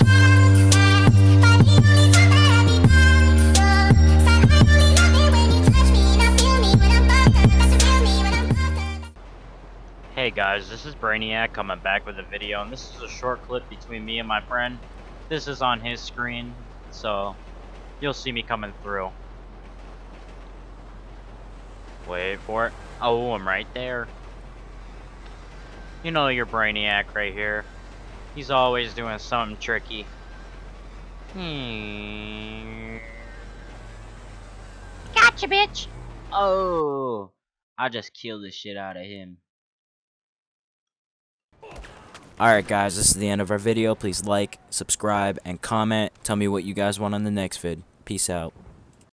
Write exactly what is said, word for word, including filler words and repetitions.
Hey guys, this is Brainiac coming back with a video, and this is a short clip between me and my friend. This is on his screen, so you'll see me coming through. Wait for it. Oh, I'm right there. You know your Brainiac right here. He's always doing something tricky. Hmm. Gotcha, bitch! Oh, I just killed the shit out of him. Alright guys, this is the end of our video. Please like, subscribe, and comment. Tell me what you guys want on the next vid. Peace out.